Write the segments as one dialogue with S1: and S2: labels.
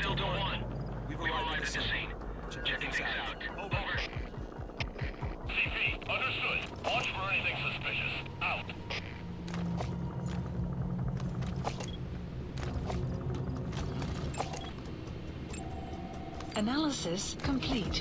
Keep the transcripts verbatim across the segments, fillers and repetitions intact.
S1: Delta One. We've arrived at the scene. Checking things out. Over.
S2: C P, understood. Watch for anything suspicious. Out.
S3: Analysis complete.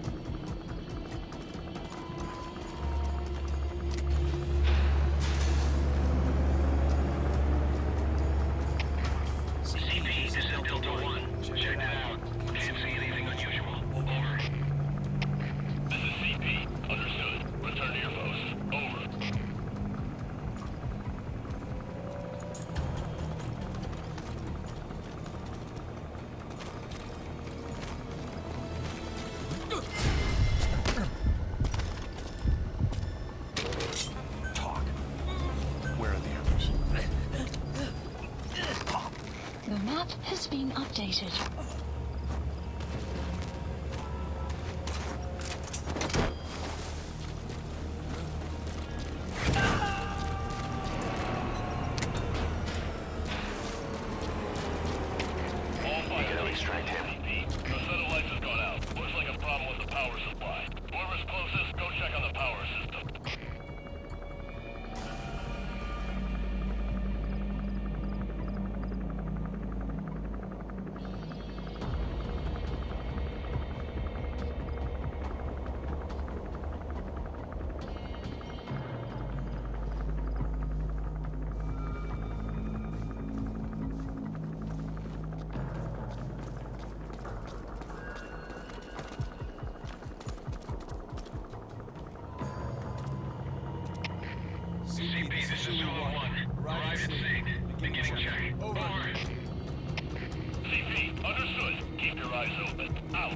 S1: C P, this is Delta One. Check it out. Can't see anything unusual. Over.
S2: This is C P. Understood. Return to your post. Over.
S4: Talk. Where are the others?
S3: The map has been updated.
S2: All fire.
S1: We can extract him.
S2: C P. The set of lights has gone out. Looks like a problem with the power supply. Whoever's closest, go check on the power system.
S1: C P, this is Zulu One. Arrived at scene. Beginning check. Over.
S2: C P, understood. Keep your eyes open. Out.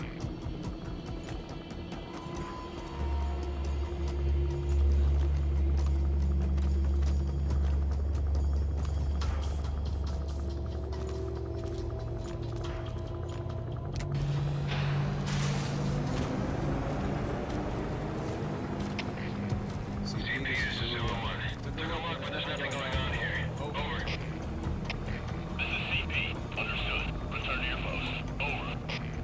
S1: C P, this is Zulu One. Took a look, but there's nothing going on here. Over.
S2: This is C P. Understood. Return to your post. Over.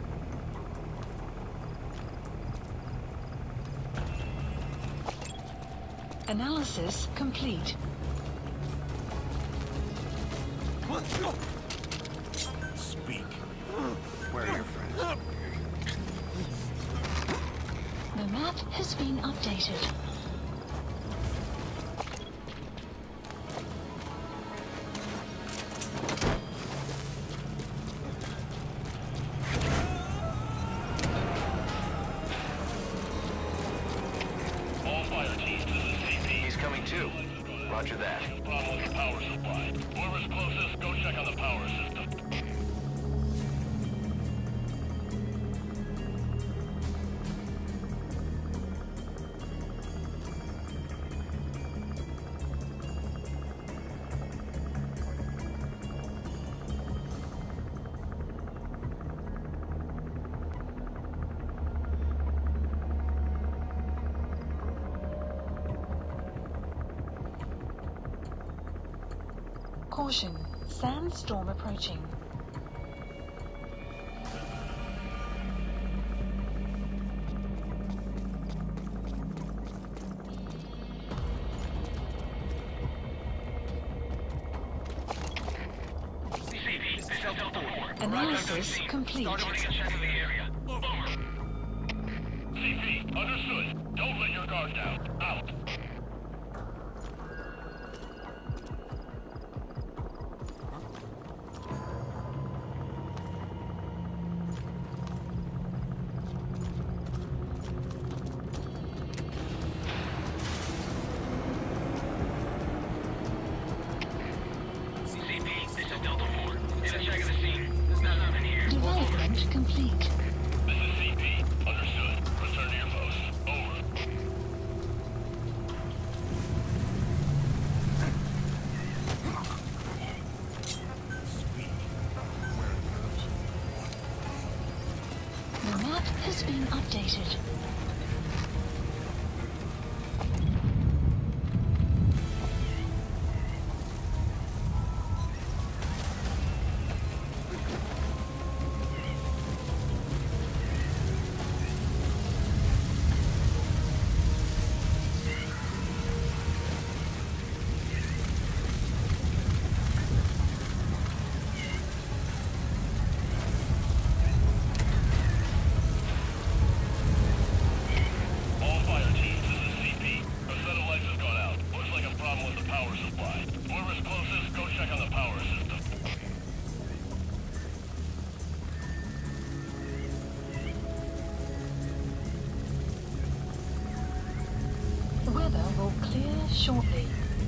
S3: Analysis complete.
S4: Speak. Where are your friends?
S3: The map has been updated.
S2: All fire teams, this is C P.
S1: He's coming too. Roger that.
S2: Problem with the power supply. Whoever's closest, go check on the power system.
S3: Caution, sandstorm approaching.
S1: C P, this is Delta Four.
S3: Analysis complete.
S1: Start running a check in the area. Over.
S2: C P, understood. Don't let your guard down. Out.
S1: C P, this is Delta Four. Get a check of the scene. There's nothing here.
S3: Development complete.
S2: This is C P. Understood. Return to your post. Over.
S3: The map has been updated. weather will clear shortly.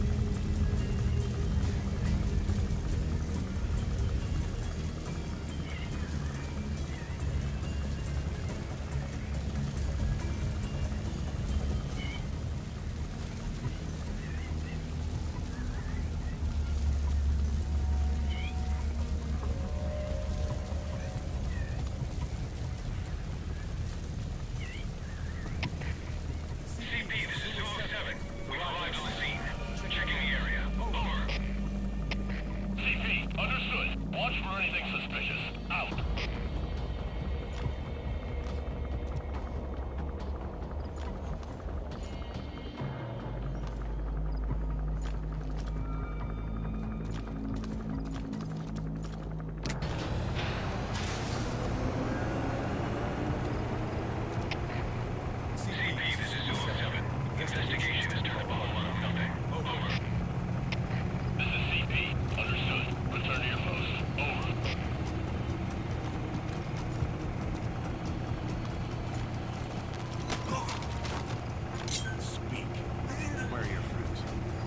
S2: Watch for anything suspicious. Out. C P, this is Zulu seven. Investigation has turned upon one nothing. Over. This is C P. Understood. Return to your post. Over.
S4: Speak. Where are your friends?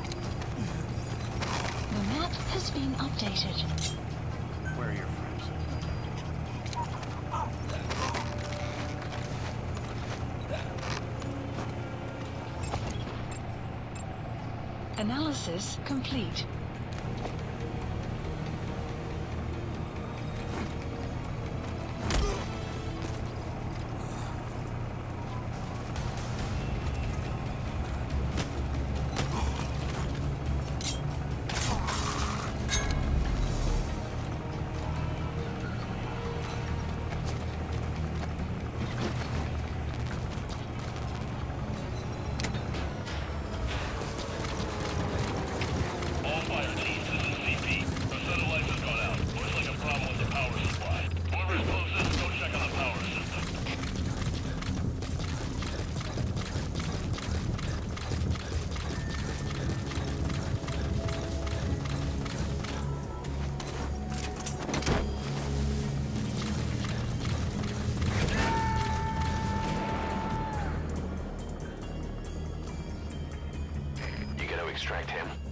S3: The map has been updated.
S4: Where are your friends?
S3: Analysis complete.
S2: Extract him.